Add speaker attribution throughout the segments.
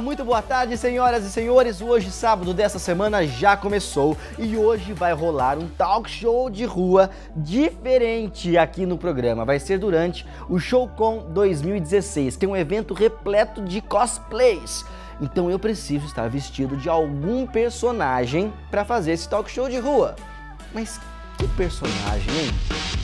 Speaker 1: muito boa tarde, senhoras e senhores. Hoje, sábado dessa semana, já começou e hoje vai rolar um talk show de rua diferente aqui no programa. Vai ser durante o Showcon 2016, que é um evento repleto de cosplays. Então eu preciso estar vestido de algum personagem para fazer esse talk show de rua. Mas que personagem, hein?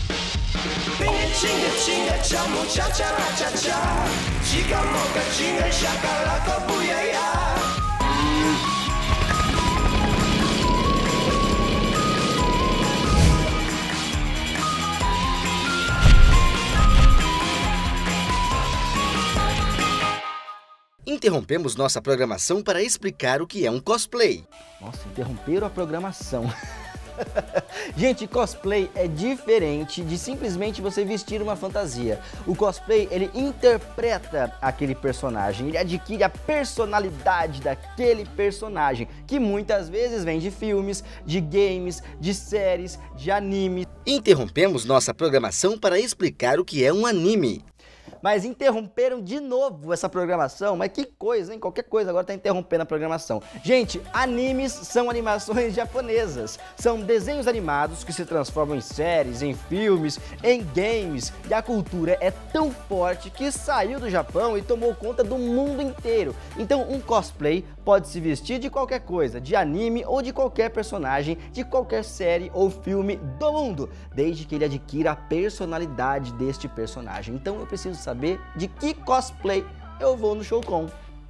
Speaker 2: Interrompemos nossa programação para explicar o que é um cosplay.
Speaker 1: Nossa, interromperam a programação. Gente, cosplay é diferente de simplesmente você vestir uma fantasia. O cosplay, ele interpreta aquele personagem, ele adquire a personalidade daquele personagem, que muitas vezes vem de filmes, de games, de séries, de anime.
Speaker 2: Interrompemos nossa programação para explicar o que é um anime.
Speaker 1: Mas interromperam de novo essa programação, mas que coisa, hein? Qualquer coisa agora tá interrompendo a programação. Gente, animes são animações japonesas. São desenhos animados que se transformam em séries, em filmes, em games. E a cultura é tão forte que saiu do Japão e tomou conta do mundo inteiro. Então um cosplay pode se vestir de qualquer coisa, de anime ou de qualquer personagem, de qualquer série ou filme do mundo, desde que ele adquira a personalidade deste personagem. Então eu preciso saber de que cosplay eu vou no Showcon.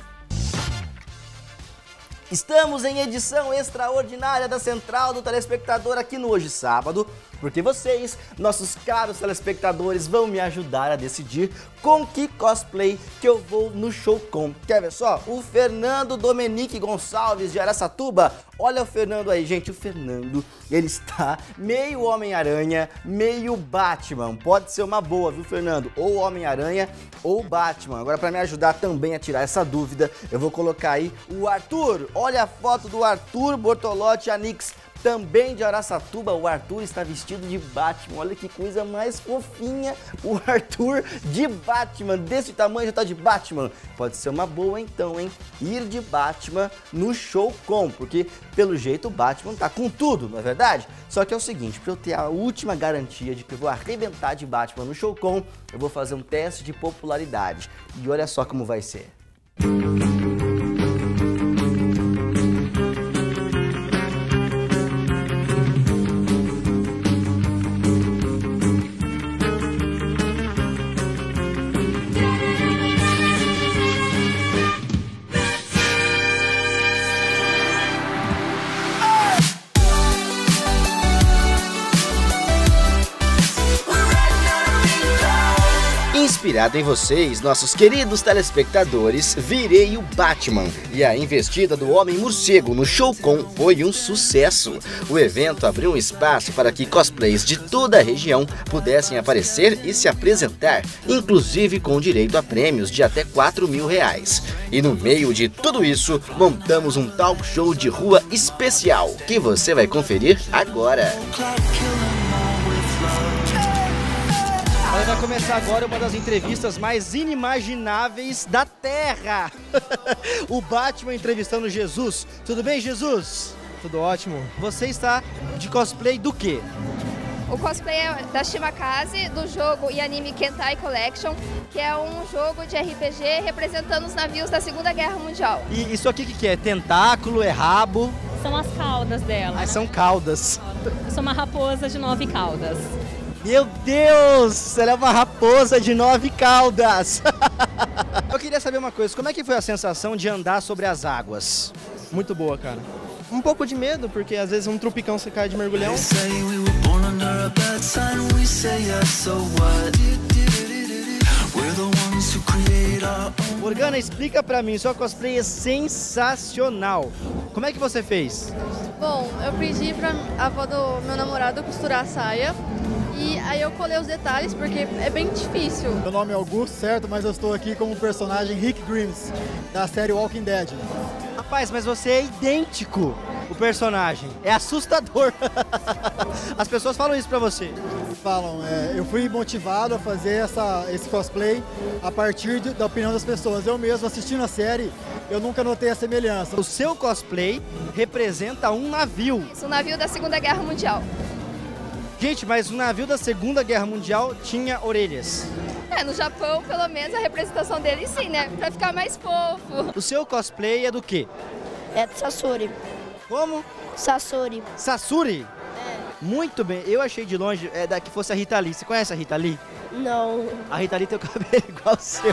Speaker 1: Estamos em edição extraordinária da Central do Telespectador aqui no Hoje Sábado, porque vocês, nossos caros telespectadores, vão me ajudar a decidir com que cosplay que eu vou no Showcon. Quer ver só? O Fernando Domenique Gonçalves de Araçatuba. Olha o Fernando aí, gente. O Fernando, ele está meio Homem-Aranha, meio Batman. Pode ser uma boa, viu, Fernando? Ou Homem-Aranha ou Batman. Agora, para me ajudar também a tirar essa dúvida, eu vou colocar aí o Arthur. Olha a foto do Arthur Bortolotti Anix, também de Araçatuba. O Arthur está vestido de Batman. Olha que coisa mais fofinha. O Arthur de Batman. Desse tamanho já tá de Batman. Pode ser uma boa então, hein? Ir de Batman no Showcon. Porque, pelo jeito, o Batman tá com tudo, não é verdade? Só que é o seguinte, para eu ter a última garantia de que eu vou arrebentar de Batman no Showcon, eu vou fazer um teste de popularidade. E olha só como vai ser.
Speaker 2: Inspirado em vocês, nossos queridos telespectadores, virei o Batman. E a investida do Homem-Morcego no Showcon foi um sucesso. O evento abriu um espaço para que cosplays de toda a região pudessem aparecer e se apresentar, inclusive com direito a prêmios de até R$4.000. E no meio de tudo isso, montamos um talk show de rua especial, que você vai conferir agora.
Speaker 1: Vai começar agora uma das entrevistas mais inimagináveis da Terra. O Batman entrevistando Jesus. Tudo bem, Jesus?
Speaker 3: Tudo ótimo.
Speaker 1: Você está de cosplay do quê?
Speaker 4: O cosplay é da Shimakaze, do jogo e anime Kentai Collection, que é um jogo de RPG representando os navios da Segunda Guerra Mundial.
Speaker 1: E isso aqui o que é? Tentáculo, é rabo?
Speaker 5: São as caudas dela.
Speaker 1: Ah, são caudas.
Speaker 5: Eu sou uma raposa de 9 caudas.
Speaker 1: Meu Deus, ela é uma raposa de 9 caudas. Eu queria saber uma coisa, como é que foi a sensação de andar sobre as águas?
Speaker 3: Muito boa, cara. Um pouco de medo, porque às vezes um trupicão você cai de mergulhão.
Speaker 1: Morgana, explica pra mim, sua cosplay é sensacional. Como é que você fez?
Speaker 6: Bom, eu pedi pra avó do meu namorado costurar a saia. E aí eu colei os detalhes porque é bem difícil.
Speaker 7: Meu nome é Augusto, certo? Mas eu estou aqui como o personagem Rick Grimes, da série Walking Dead.
Speaker 1: Rapaz, mas você é idêntico. o personagem. É assustador. As pessoas falam isso pra você.
Speaker 7: Falam, eu fui motivado a fazer esse cosplay a partir da opinião das pessoas. Eu mesmo, assistindo a série, eu nunca notei a semelhança.
Speaker 1: O seu cosplay representa um navio.
Speaker 4: Isso, um navio da Segunda Guerra Mundial.
Speaker 1: Gente, mas o navio da Segunda Guerra Mundial tinha orelhas.
Speaker 4: No Japão, pelo menos, a representação dele sim, né? Pra ficar mais fofo.
Speaker 1: O seu cosplay é do quê?
Speaker 8: É do Sasori.
Speaker 1: Como?
Speaker 8: Sasori.
Speaker 1: Sasori? Muito bem, eu achei de longe que fosse a Rita Lee. Você conhece a Rita Lee?
Speaker 8: Não.
Speaker 1: A Rita Lee tem o cabelo igual ao seu.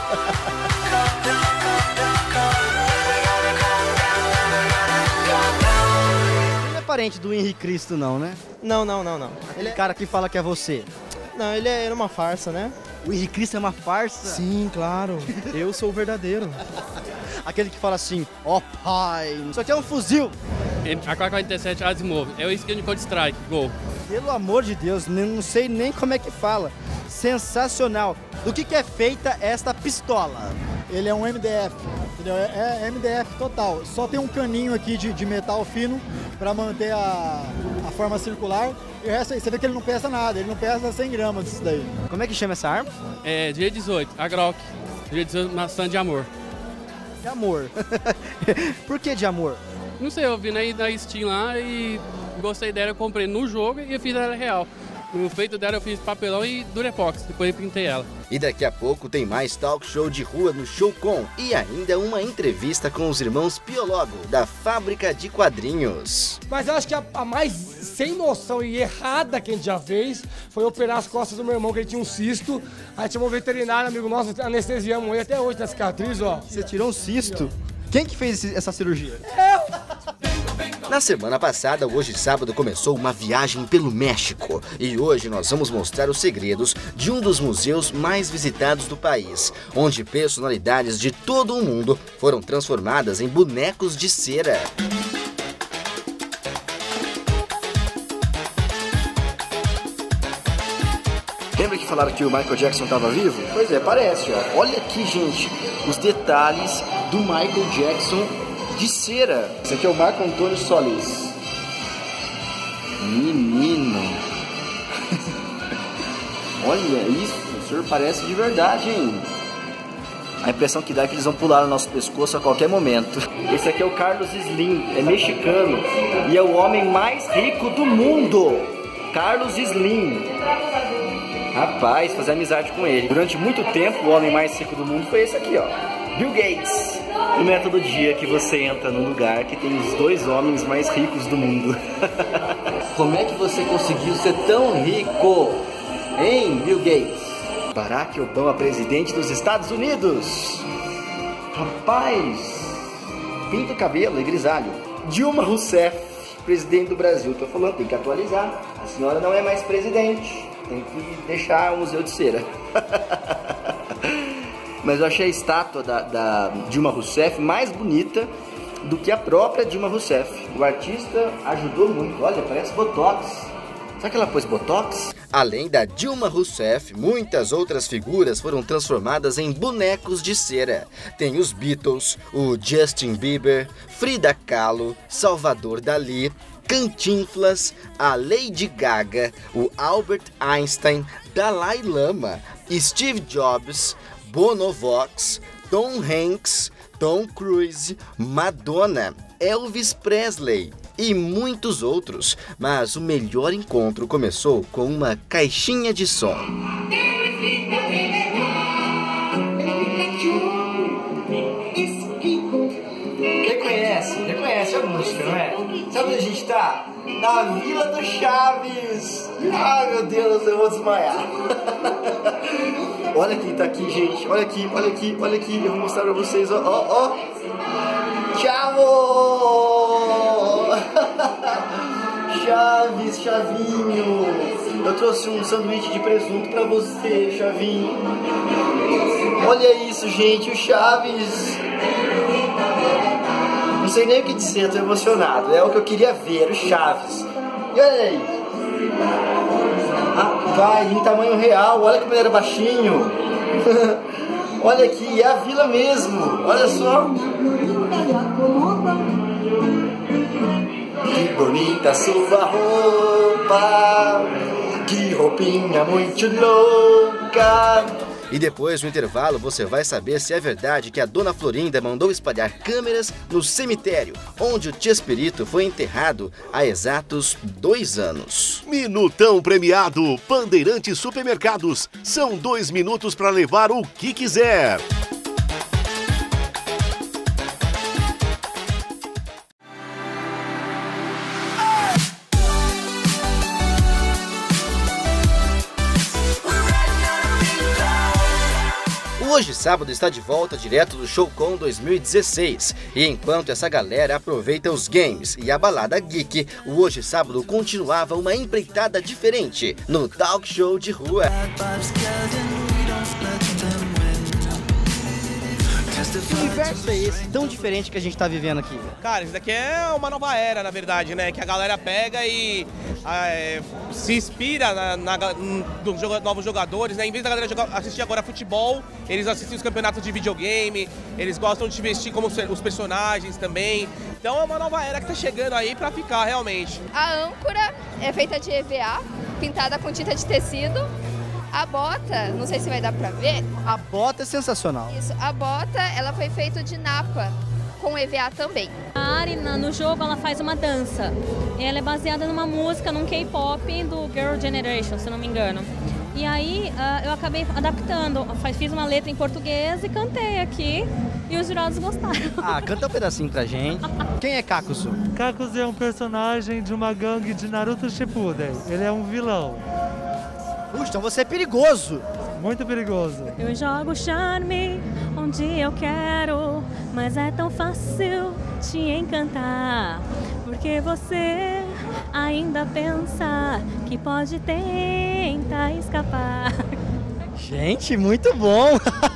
Speaker 1: Ele não é parente do Henrique Cristo não, né?
Speaker 3: Não.
Speaker 1: Aquele cara que fala que é você.
Speaker 3: Não, ele era uma farsa, né?
Speaker 1: O Henrique Cristo é uma farsa?
Speaker 3: Sim, claro. Eu sou o verdadeiro.
Speaker 1: Aquele que fala assim, ó pai, isso aqui é um fuzil.
Speaker 9: AK-47 Asimov, é o skin de Counter-Strike, gol.
Speaker 1: Pelo amor de Deus, não sei nem como é que fala. Sensacional. Do que é feita esta pistola?
Speaker 7: Ele é um MDF, entendeu? É MDF total. Só tem um caninho aqui de metal fino para manter a forma circular. E o resto, você vê que ele não pesa nada, ele não pesa 100 gramas disso daí.
Speaker 1: Como é que chama essa arma?
Speaker 9: É G18, a Glock. G18 maçã de amor.
Speaker 1: De amor. Por que de amor?
Speaker 9: Não sei, eu vi na Steam lá e gostei dela, eu comprei no jogo e eu fiz ela real. No feito dela eu fiz papelão e Durepox, depois eu pintei ela.
Speaker 2: E daqui a pouco tem mais talk show de rua no Showcon e ainda uma entrevista com os irmãos Piologo, da Fábrica de Quadrinhos.
Speaker 10: Mas eu acho que a mais sem noção e errada que a gente já fez foi operar as costas do meu irmão, que ele tinha um cisto. Aí chamou um veterinário, amigo nosso, anestesiamos ele até hoje na cicatriz, ó.
Speaker 1: Você tirou um cisto? Quem que fez essa cirurgia?
Speaker 2: Na semana passada, hoje sábado, começou uma viagem pelo México. E hoje nós vamos mostrar os segredos de um dos museus mais visitados do país, onde personalidades de todo o mundo foram transformadas em bonecos de cera.
Speaker 1: Lembra que falaram que o Michael Jackson estava vivo? Pois é, parece, ó. Olha aqui, gente, os detalhes do Michael Jackson de cera. Esse aqui é o Marco Antônio Solis. Menino. Olha isso, o senhor parece de verdade, hein? A impressão que dá é que eles vão pular no nosso pescoço a qualquer momento. Esse aqui é o Carlos Slim, é mexicano e é o homem mais rico do mundo. Carlos Slim. Rapaz, fazer amizade com ele. Durante muito tempo, o homem mais rico do mundo foi esse aqui, ó. Bill Gates. Não é todo dia que você entra num lugar que tem os dois homens mais ricos do mundo. Como é que você conseguiu ser tão rico, hein, Bill Gates? Barack Obama, presidente dos Estados Unidos. Rapaz, pinta o cabelo, é grisalho. Dilma Rousseff, presidente do Brasil. Tô falando, tem que atualizar. A senhora não é mais presidente. Tem que deixar o museu de cera. Mas eu achei a estátua da Dilma Rousseff mais bonita do que a própria Dilma Rousseff. O artista ajudou muito. Olha, parece Botox. Será que ela pôs Botox?
Speaker 2: Além da Dilma Rousseff, muitas outras figuras foram transformadas em bonecos de cera. Tem os Beatles, o Justin Bieber, Frida Kahlo, Salvador Dalí, Cantinflas, a Lady Gaga, o Albert Einstein, Dalai Lama, Steve Jobs, Bono Vox, Tom Hanks, Tom Cruise, Madonna, Elvis Presley e muitos outros. Mas o melhor encontro começou com uma caixinha de som.
Speaker 1: Reconhece a música, não é? Sabe onde a gente tá? Na Vila do Chaves! Ai, meu Deus, eu vou desmaiar. Olha quem tá aqui, gente. Olha aqui, olha aqui, olha aqui. Eu vou mostrar pra vocês, ó, ó, ó. Chavo! Chaves, Chavinho. Eu trouxe um sanduíche de presunto pra você, Chavinho. Olha isso, gente, o Chaves. Não sei nem o que dizer, tô emocionado. É o que eu queria ver, o Chaves. E olha aí. Rapaz, em tamanho real, olha como ele era baixinho. Olha aqui, é a vila mesmo. Olha só. que bonita sua roupa, que roupinha muito louca.
Speaker 2: E depois do intervalo você vai saber se é verdade que a Dona Florinda mandou espalhar câmeras no cemitério, onde o Chespirito foi enterrado há exatos 2 anos.
Speaker 11: Minutão premiado Bandeirantes Supermercados. São 2 minutos para levar o que quiser.
Speaker 2: Hoje, sábado, está de volta direto do Showcon 2016. E enquanto essa galera aproveita os games e a balada geek, o Hoje, sábado, continuava uma empreitada diferente no talk show de rua.
Speaker 1: Que universo é esse tão diferente que a gente tá vivendo aqui?
Speaker 12: Cara, isso daqui é uma nova era, na verdade, né? Que a galera pega e se inspira nos novos jogadores, né? Em vez da galera assistir agora futebol, eles assistem os campeonatos de videogame, eles gostam de se vestir como os personagens também. Então é uma nova era que tá chegando aí pra ficar, realmente.
Speaker 4: A âncora é feita de EVA, pintada com tinta de tecido. A bota, não sei se vai dar pra ver.
Speaker 1: A bota é sensacional.
Speaker 4: Isso, a bota, ela foi feita de napa, com EVA também.
Speaker 5: A Ari, no jogo, ela faz uma dança. Ela é baseada numa música, num K-pop do Girl Generation, se não me engano. E aí, eu acabei adaptando. Fiz uma letra em português e cantei aqui. E os jurados gostaram.
Speaker 1: Ah, canta um pedacinho pra gente. Quem é Kakuzu?
Speaker 13: Kakuzu é um personagem de uma gangue de Naruto Shippuden. Ele é um vilão.
Speaker 1: Puxa, então você é perigoso.
Speaker 13: Muito perigoso.
Speaker 5: Eu jogo charme onde eu quero, mas é tão fácil te encantar, porque você ainda pensa que pode tentar escapar.
Speaker 1: Gente, muito bom.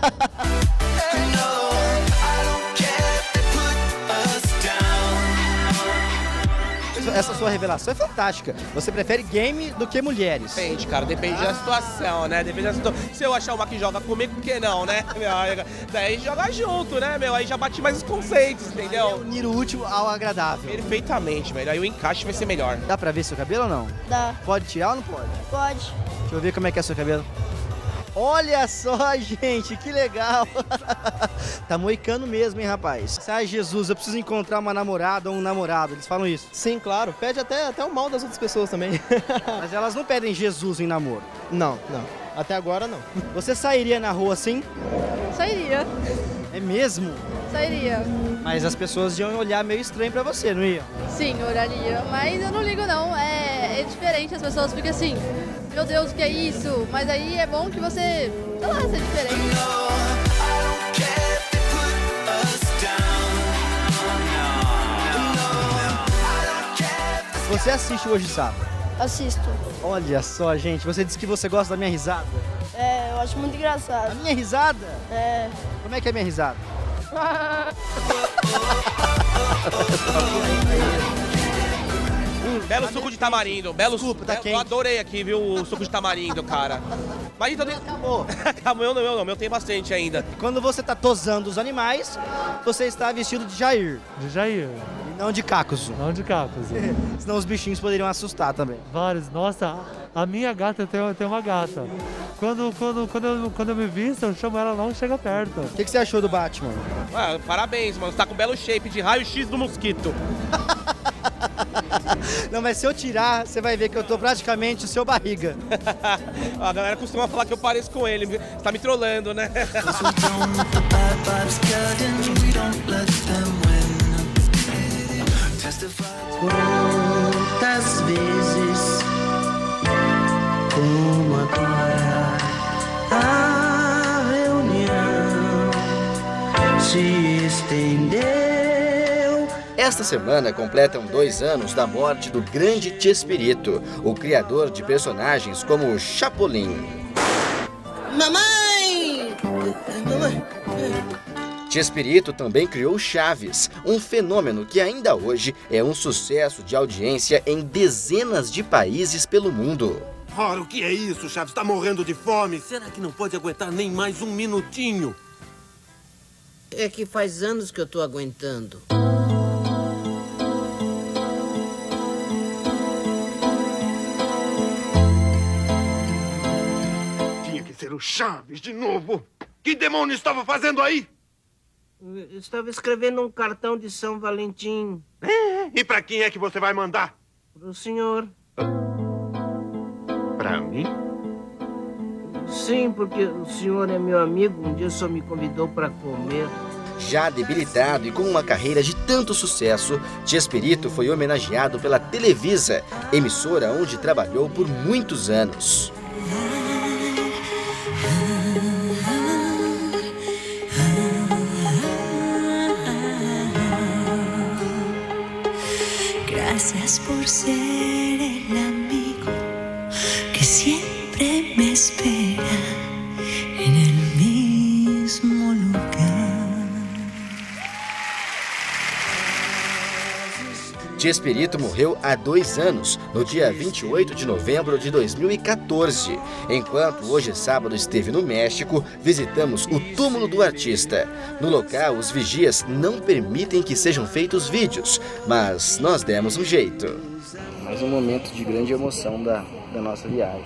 Speaker 1: Essa sua revelação é fantástica. Você prefere game do que mulheres?
Speaker 12: Depende, cara. Depende da situação, né? Depende da situação. Se eu achar uma que joga comigo, por que não, né? Daí joga junto, né, meu? Aí já bate mais os conceitos, entendeu?
Speaker 1: Unir o útil ao agradável.
Speaker 12: Perfeitamente, velho. Aí o encaixe vai ser melhor.
Speaker 1: Dá pra ver seu cabelo ou não?
Speaker 8: Dá.
Speaker 1: Pode tirar ou não pode?
Speaker 8: Pode.
Speaker 1: Deixa eu ver como é que é seu cabelo. Olha só, gente, que legal. Tá moicano mesmo, hein, rapaz? Ai, Jesus, eu preciso encontrar uma namorada ou um namorado. Eles falam isso.
Speaker 3: Sim, claro. Pede até o mal das outras pessoas também.
Speaker 1: Mas elas não pedem Jesus em namoro.
Speaker 3: Não. Até agora, não.
Speaker 1: Você sairia na rua assim?
Speaker 6: Sairia.
Speaker 1: É mesmo?
Speaker 6: Sairia.
Speaker 1: Mas as pessoas iam olhar meio estranho pra você, não iam?
Speaker 6: Sim, olharia. Mas eu não ligo, não. É diferente, as pessoas ficam assim, meu Deus, o que é isso? Mas aí é bom que você, sei lá, seja diferente.
Speaker 1: Você assiste Hoje Sábado?
Speaker 8: Assisto.
Speaker 1: Olha só, gente, você disse que você gosta da minha risada.
Speaker 8: É, eu acho muito engraçado.
Speaker 1: A minha risada?
Speaker 8: É.
Speaker 1: Como é que é a minha risada?
Speaker 12: Belo suco de tamarindo, belo suco.
Speaker 1: Tá quente.
Speaker 12: Eu adorei aqui, viu, o suco de tamarindo, cara. Mas então
Speaker 1: acabou.
Speaker 12: Acabou, meu tem bastante ainda.
Speaker 1: Quando você tá tosando os animais, você está vestido de Jair.
Speaker 13: De Jair.
Speaker 1: E não de Kakuzu.
Speaker 13: Não de Kakuzu.
Speaker 1: Senão os bichinhos poderiam assustar também.
Speaker 13: Vários. Nossa, a minha gata, eu tenho uma gata. Quando eu me visto, eu chamo ela, não chega perto.
Speaker 1: O que você achou do Batman?
Speaker 12: Ah, parabéns, mano. Você tá com um belo shape de raio-x do mosquito.
Speaker 1: Não, mas se eu tirar, você vai ver que eu tô praticamente o seu barriga.
Speaker 12: A galera costuma falar que eu pareço com ele. Você tá me trollando, né?
Speaker 14: Quantas vezes, como agora, a reunião se estendeu.
Speaker 2: Esta semana completam 2 anos da morte do grande Chespirito, o criador de personagens como o Chapolin.
Speaker 14: Mamãe! Mamãe!
Speaker 2: Chespirito também criou Chaves, um fenômeno que ainda hoje é um sucesso de audiência em dezenas de países pelo mundo.
Speaker 11: Ora, o que é isso, Chaves? Tá morrendo de fome? Será que não pode aguentar nem mais um minutinho?
Speaker 14: É que faz anos que eu tô aguentando.
Speaker 15: ser o Chaves de novo. Que demônio estava fazendo aí?
Speaker 16: Eu estava escrevendo um cartão de São Valentim.
Speaker 15: E pra quem é que você vai mandar?
Speaker 16: Pro senhor.
Speaker 15: Pra mim?
Speaker 16: Sim, porque o senhor é meu amigo. Um dia só me convidou para comer.
Speaker 2: Já debilitado e com uma carreira de tanto sucesso, Chespirito foi homenageado pela Televisa, emissora onde trabalhou por muitos anos.
Speaker 14: Gracias por ser el amigo que siempre me espera en el mismo lugar.
Speaker 2: Chespirito morreu há 2 anos, no dia 28 de novembro de 2014. Enquanto hoje sábado esteve no México, visitamos o túmulo do artista. No local, os vigias não permitem que sejam feitos vídeos, mas nós demos um jeito.
Speaker 1: Mais um momento de grande emoção da nossa viagem.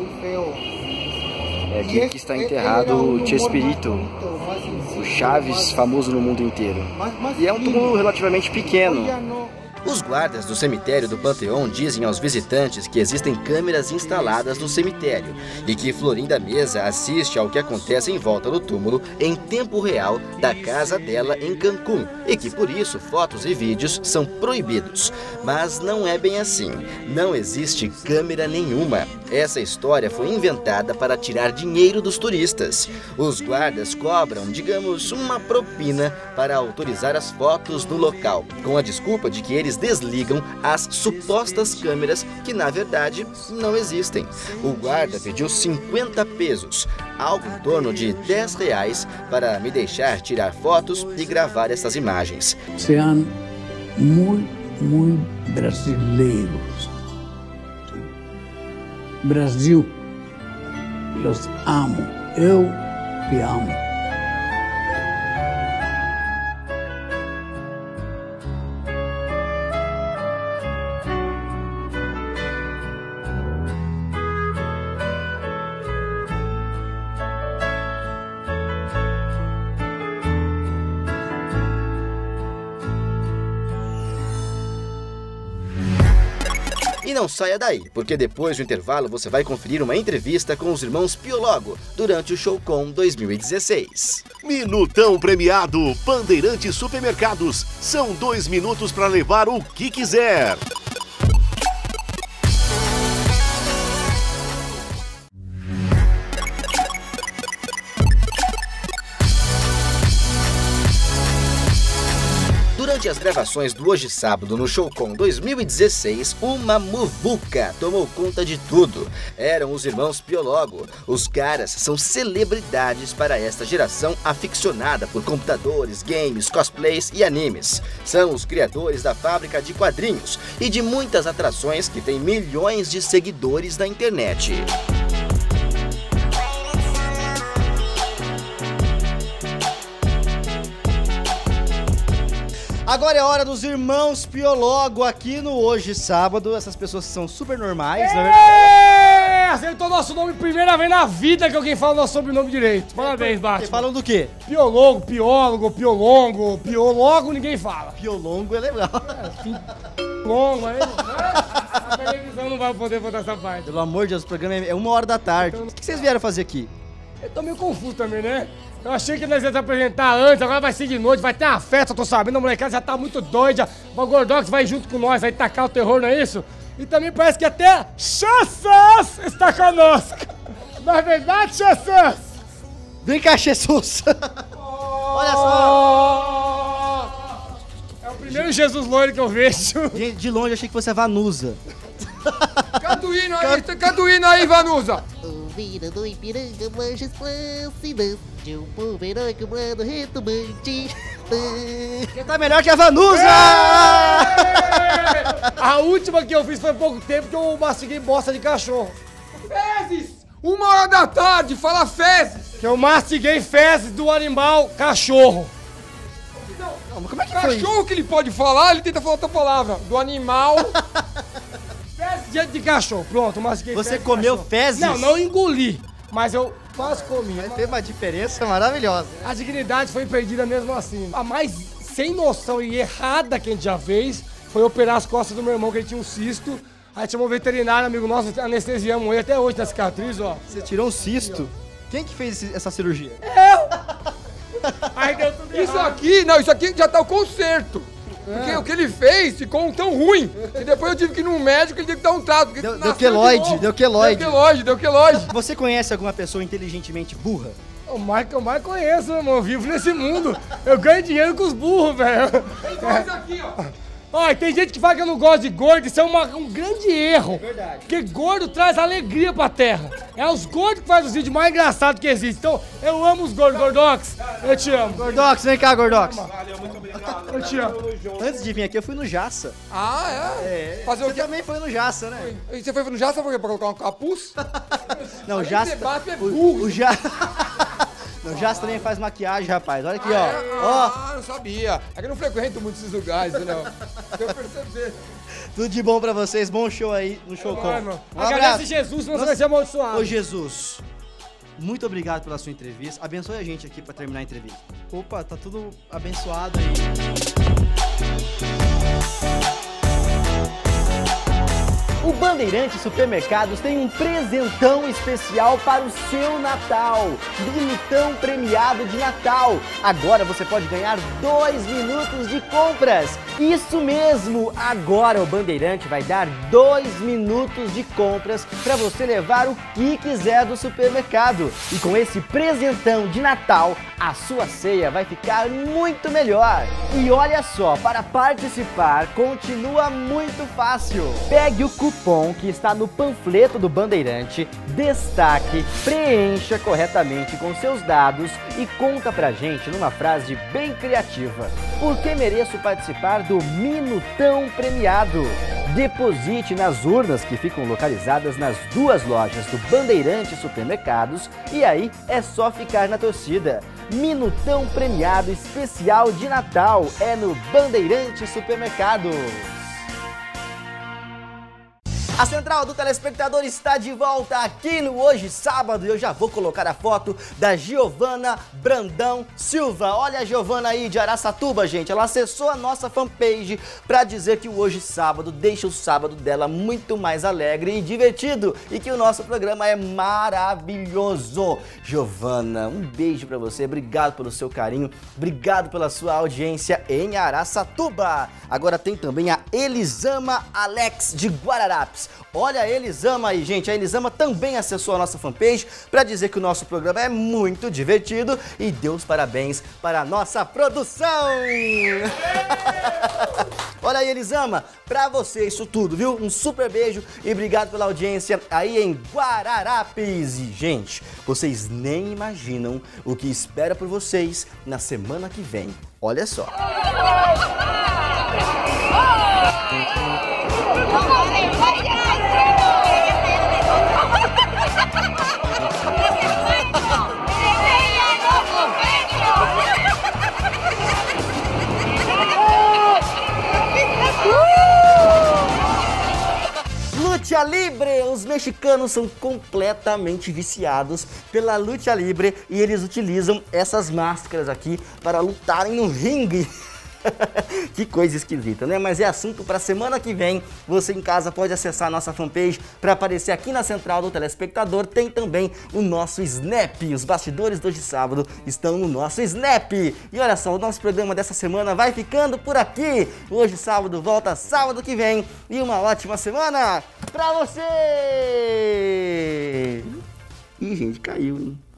Speaker 1: É aqui que está enterrado o Chespirito, o Chaves famoso no mundo inteiro. E é um túmulo relativamente pequeno.
Speaker 2: Os guardas do cemitério do Panteão dizem aos visitantes que existem câmeras instaladas no cemitério e que Florinda Mesa assiste ao que acontece em volta do túmulo em tempo real da casa dela em Cancún e que por isso fotos e vídeos são proibidos. Mas não é bem assim. Não existe câmera nenhuma. Essa história foi inventada para tirar dinheiro dos turistas. Os guardas cobram, digamos, uma propina para autorizar as fotos no local, com a desculpa de que eles desligam as supostas câmeras que, na verdade, não existem. O guarda pediu 50 pesos, algo em torno de R$10, para me deixar tirar fotos e gravar essas imagens.
Speaker 17: Sean muito brasileiros. Brasil, los amo. Eu te amo.
Speaker 2: E não saia daí, porque depois do intervalo você vai conferir uma entrevista com os irmãos Piologo durante o Showcon 2016.
Speaker 11: Minutão premiado Bandeirantes Supermercados. São 2 minutos para levar o que quiser.
Speaker 2: Durante as gravações do Hoje Sábado no Showcon 2016, uma muvuca tomou conta de tudo. Eram os irmãos Piologo. Os caras são celebridades para esta geração aficionada por computadores, games, cosplays e animes. São os criadores da fábrica de quadrinhos e de muitas atrações que têm milhões de seguidores na internet.
Speaker 1: Agora é hora dos irmãos Piologo aqui no Hoje Sábado. Essas pessoas são super normais, na verdade.
Speaker 10: Acertou nosso nome primeira vez na vida que alguém fala nosso sobrenome direito. Parabéns, Batman.
Speaker 1: Falam do quê?
Speaker 10: Piologo, piólogo, piolongo. Piologo ninguém fala.
Speaker 1: Piolongo é legal.
Speaker 10: Longo, aí. A televisão não vai poder botar essa parte.
Speaker 1: Pelo amor de Deus, o programa é 1h da tarde. O que vocês vieram fazer aqui?
Speaker 10: Eu tô meio confuso também, né? Eu achei que nós íamos apresentar antes, agora vai ser de noite, vai ter uma festa, eu tô sabendo, a molecada já tá muito doida. O Gordox vai junto com nós, vai tacar o terror, não é isso? E também parece que até Chassas está conosco. Não é verdade, Chassas?
Speaker 1: Vem cá, Jesus. Olha só.
Speaker 10: É o primeiro Jesus loiro que eu vejo.
Speaker 1: De longe eu achei que fosse a Vanusa.
Speaker 18: Canta o hino aí, Vanusa.
Speaker 19: Ouvira do Ipiranga, manches plâncidas, de um povo heróico, mano, retumbante.
Speaker 1: Quem tá melhor que a Vanusa?
Speaker 10: A última que eu fiz foi há pouco tempo que eu mastiguei bosta de cachorro.
Speaker 18: Fezes! 1h da tarde, fala fezes!
Speaker 10: Que eu mastiguei fezes do animal cachorro.
Speaker 1: Não, como é que
Speaker 18: foi? Cachorro que ele pode falar, ele tenta falar outra palavra. Do animal...
Speaker 10: Fezes de cachorro, pronto, mastiguei.
Speaker 1: Você comeu fezes?
Speaker 10: Não, não engoli, mas eu quase comi.
Speaker 1: Mas teve uma diferença maravilhosa.
Speaker 10: A dignidade foi perdida mesmo assim. A mais sem noção e errada que a gente já fez foi operar as costas do meu irmão, que ele tinha um cisto. Aí chamou um veterinário, amigo nosso, anestesiamos ele até hoje na cicatriz, ó.
Speaker 1: Você tirou um cisto? Quem que fez essa cirurgia?
Speaker 10: Aí deu tudo
Speaker 18: Isso
Speaker 10: errado.
Speaker 18: aqui, não, isso aqui já tá o conserto. Porque o que ele fez ficou tão ruim. E depois eu tive que ir num médico e ele teve que dar um trato.
Speaker 1: Deu queloide, deu queloide.
Speaker 18: Deu queloide.
Speaker 1: Você conhece alguma pessoa inteligentemente burra?
Speaker 10: O Marco eu mais conheço, meu irmão. Eu vivo nesse mundo. Eu ganho dinheiro com os burros, velho.
Speaker 18: Igual isso aqui, ó.
Speaker 10: Olha, tem gente que fala que eu não gosto de gordo, isso é um grande erro.
Speaker 1: Verdade.
Speaker 10: Porque gordo traz alegria pra terra. É os gordos que fazem os vídeos mais engraçados que existem. Então, eu amo os gordos, Gordox. Eu te amo.
Speaker 1: Gordox, vem cá, Gordox.
Speaker 12: Valeu, muito obrigado.
Speaker 10: Eu te amo.
Speaker 1: Antes de vir aqui, eu fui no Jaça.
Speaker 18: Ah, é? Fazer
Speaker 1: Você
Speaker 18: o quê?
Speaker 1: também foi no Jaça, né?
Speaker 18: E você foi no Jaça por quê? Pra colocar um capuz?
Speaker 1: Não, o
Speaker 18: Além de
Speaker 1: Jaça...
Speaker 18: ser baixo, é burro.
Speaker 1: O Jaça... Não, o Jaça também faz maquiagem, rapaz. Olha aqui, ó. Ó.
Speaker 18: Não sabia. É que eu não frequento muito esses lugares, não. Eu percebi.
Speaker 1: Tudo de bom pra vocês. Bom show aí no Showcom. Um
Speaker 10: Agradece
Speaker 1: abraço.
Speaker 10: Jesus, senão você vai ser amaldiçoado.
Speaker 1: Ô, Jesus, muito obrigado pela sua entrevista. Abençoe a gente aqui pra terminar a entrevista.
Speaker 3: Opa, tá tudo abençoado aí.
Speaker 1: O Bandeirantes Supermercados tem um presentão especial para o seu Natal. Limitão premiado de Natal. Agora você pode ganhar 2 minutos de compras. Isso mesmo! Agora o Bandeirante vai dar 2 minutos de compras para você levar o que quiser do supermercado. E com esse presentão de Natal, a sua ceia vai ficar muito melhor. E olha só, para participar continua muito fácil. Pegue o cupom que está no panfleto do Bandeirante, destaque, preencha corretamente com seus dados e conta pra gente numa frase bem criativa. Por que mereço participar do Minutão Premiado? Deposite nas urnas que ficam localizadas nas 2 lojas do Bandeirante Supermercados e aí é só ficar na torcida. Minutão Premiado especial de Natal é no Bandeirante Supermercados. A Central do Telespectador está de volta aqui no Hoje Sábado e eu já vou colocar a foto da Giovana Brandão Silva. Olha a Giovana aí de Araçatuba, gente. Ela acessou a nossa fanpage para dizer que o Hoje Sábado deixa o sábado dela muito mais alegre e divertido e que o nosso programa é maravilhoso. Giovana, um beijo para você. Obrigado pelo seu carinho. Obrigado pela sua audiência em Araçatuba. Agora tem também a Elisama Alex de Guararapes. Olha a Elisama aí, gente. A Elisama também acessou a nossa fanpage para dizer que o nosso programa é muito divertido e deu os parabéns para a nossa produção. Olha aí, Elisama, para você isso tudo, viu? Um super beijo e obrigado pela audiência aí em Guararapes. E, gente, vocês nem imaginam o que espera por vocês na semana que vem. Olha só. Lucha Libre! Os mexicanos são completamente viciados pela Lucha Libre e eles utilizam essas máscaras aqui para lutarem no ringue. Que coisa esquisita, né? Mas é assunto para semana que vem. Você em casa pode acessar a nossa fanpage para aparecer aqui na Central do Telespectador. Tem também o nosso Snap. Os bastidores do Hoje Sábado estão no nosso Snap. E olha só, o nosso programa dessa semana vai ficando por aqui. Hoje Sábado volta sábado que vem. E uma ótima semana para você! Ih, gente, caiu, hein?